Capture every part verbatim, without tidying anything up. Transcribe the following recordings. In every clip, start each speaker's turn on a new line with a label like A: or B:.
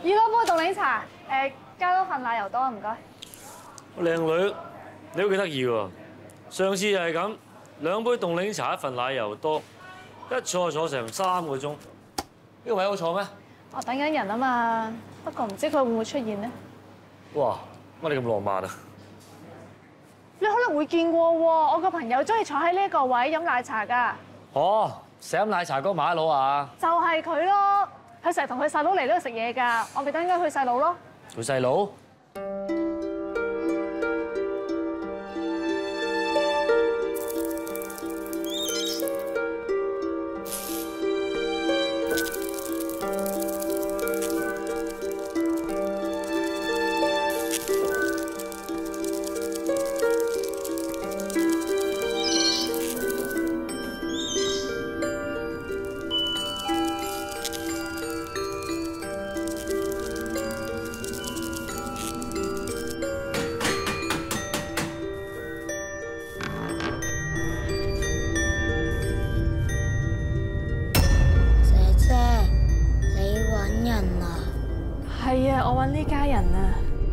A: 二攞杯凍檸茶，誒加多份奶油多啊，唔該。
B: 靚女，你都幾得意喎！上次又係咁，兩杯凍檸茶一份奶油多，一坐就坐成三個鐘。呢個位好坐咩？
A: 我等緊人啊嘛，不過唔知佢會唔會出現呢？
B: 哇！乜你咁浪漫啊？
A: 你可能會見過喎，我個朋友中意坐喺呢一個位飲奶茶㗎。
B: 哦，成飲奶茶嗰個馬佬啊？
A: 就係佢咯，佢成日同佢細佬嚟呢度食嘢㗎，我咪等緊佢細佬咯。
B: 佢細佬？
A: 係啊，我揾呢家人啊。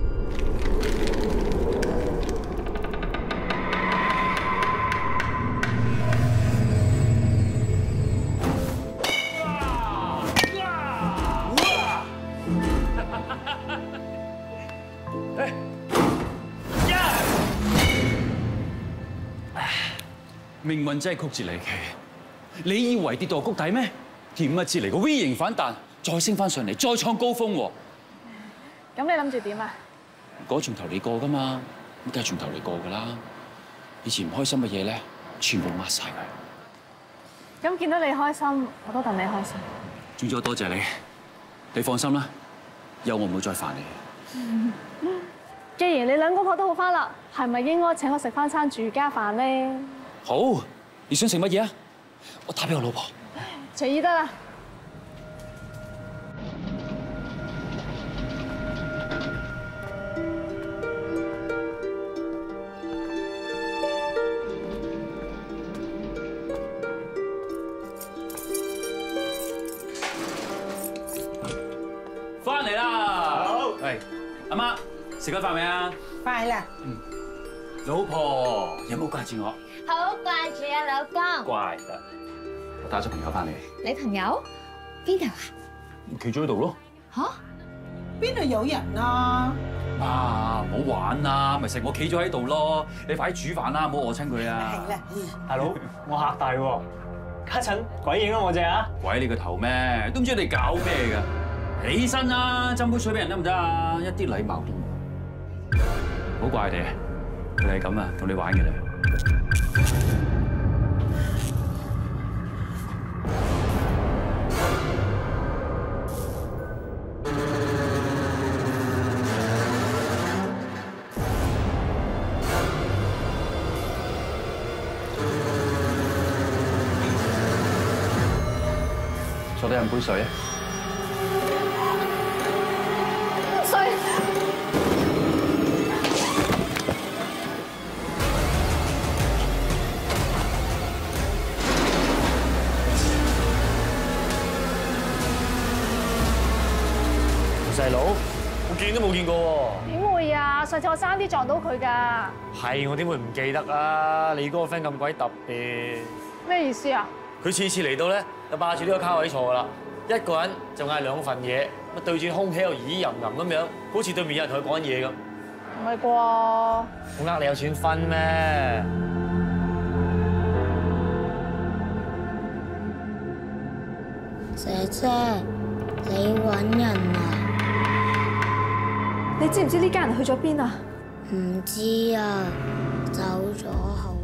C: 命運真係曲折離奇，你以為跌到谷底咩？甜蜜至嚟個 V 型反彈，再升翻上嚟，再創高峰喎。
A: 咁你諗住點啊？
C: 嗰從頭嚟過噶嘛，咁梗係從頭嚟過噶啦。以前唔開心嘅嘢咧，全部抹晒佢。
A: 咁見到你開心，我都戥你開心。
C: 總之我多謝你，你放心啦，以後我唔會再煩你。
A: 既然你兩公婆都好翻啦，係咪應該請我食翻餐住家飯咧？
C: 好，你想食乜嘢啊？我打俾我老婆。
A: 隨意得啦。
C: 翻嚟啦！好，喂，阿媽食咗飯未啊？
D: 快啦！
C: 嗯，老婆有冇掛住我？
E: 好掛住啊，老公。
C: 乖得，我帶咗朋友翻嚟。
E: 你朋友邊度啊？
C: 企咗喺度咯。
E: 吓？
D: 邊度有人啊？
C: 啊，唔好玩啦，咪食我企咗喺度咯。你快啲煮飯啦，唔好餓親佢啊！
D: 係啦，
F: 大佬，我嚇大喎，家陣鬼影啊我隻啊！
C: 鬼你個頭咩？都唔知你搞咩㗎？起身啦，斟杯水俾人得唔得啊？一啲禮貌都冇。好怪你，佢係咁啊，同你玩嘅啦。坐低飲杯水啊！
A: 水。
B: 細佬，我見都冇見過喎。
A: 點會啊？上次我爭啲撞到佢㗎。
B: 係，我點會唔記得啊？你嗰個 friend 咁鬼特別。
A: 咩意思啊？
B: 佢次次嚟到咧，就霸住呢個卡位坐㗎啦，一個人就嗌兩份嘢，乜對住空氣又咦吟吟咁樣，好似對面有人同佢講緊嘢咁。
A: 唔係啩？
B: 我呃你有錢分咩？
E: 姐姐，你揾人啊？
A: 你知唔知呢家人去咗邊啊？
E: 唔知啊，走咗好